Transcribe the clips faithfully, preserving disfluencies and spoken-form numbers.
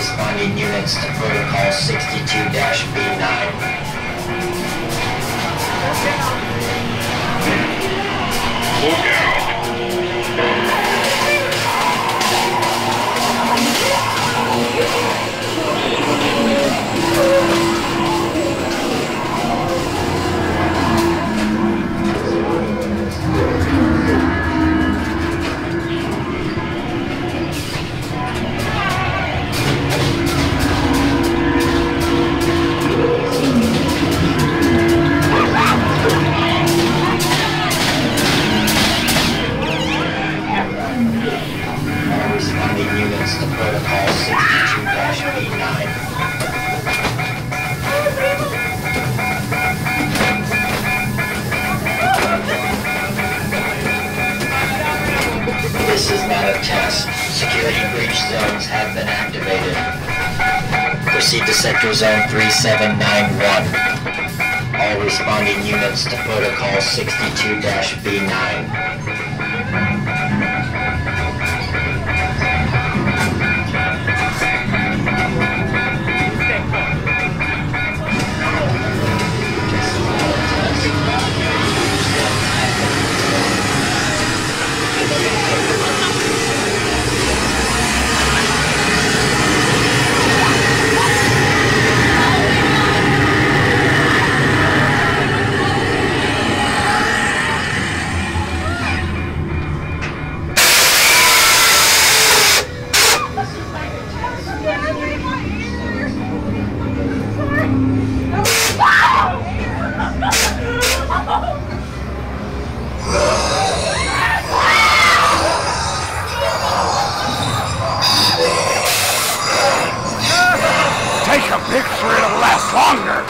responding units to protocol sixty-two B nine. Look out! Units to protocol sixty-two B nine. This is not a test. Security breach zones have been activated. Proceed to sector zone three seven nine one. All responding units to protocol sixty-two B nine. Take a picture, it'll last longer.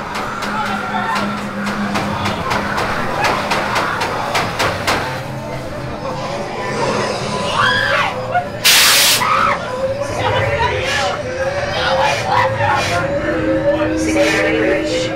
Security breach.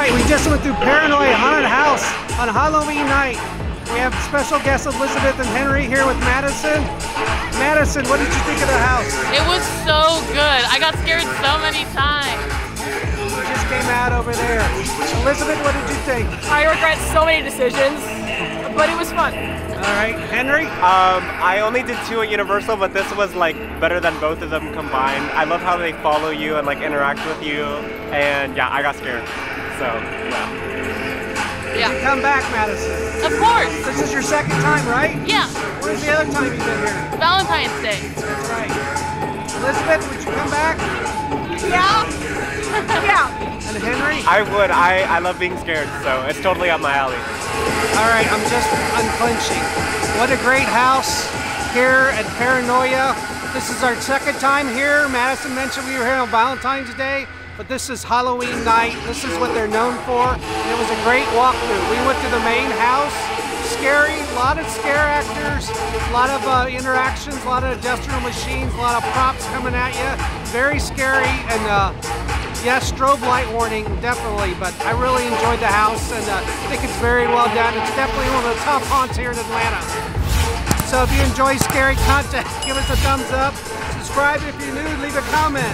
right, we just went through Paranoia Haunted House on Halloween night. We have special guests Elizabeth and Henry here with Madison. Madison, what did you think of the house? It was so good. I got scared so many times. We just came out over there. Elizabeth, what did you think? I regret so many decisions, but it was fun. All right, Henry? Um, I only did two at Universal, but this was like better than both of them combined. I love how they follow you and like interact with you, and yeah, I got scared. So yeah. Yeah. You come back, Madison. Of course. This is your second time, right? Yeah. When's the other time you've been here? Valentine's Day. That's right. Elizabeth, would you come back? Yeah. Yeah. And Henry? I would. I, I love being scared, so it's totally up my alley. All right, I'm just unclenching. What a great house here at Paranoia. This is our second time here. Madison mentioned we were here on Valentine's Day, but this is Halloween night. This is what they're known for. And it was a great walkthrough. We went to the main house. Scary, a lot of scare actors, a lot of uh, interactions, a lot of industrial machines, a lot of props coming at you. Very scary, and uh, yes, strobe light warning, definitely, but I really enjoyed the house, and uh, I think it's very well done. It's definitely one of the top haunts here in Atlanta. So if you enjoy scary content, give us a thumbs up. Subscribe if you're new, leave a comment.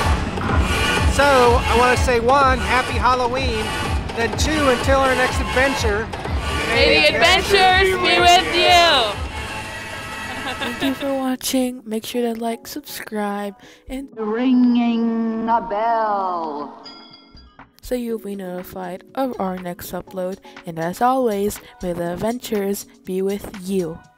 So I want to say one, happy Halloween, then two, until our next adventure. May the adventures be with you. Thank you for watching. Make sure to like, subscribe, and ringing a bell, so you'll be notified of our next upload. And as always, may the adventures be with you.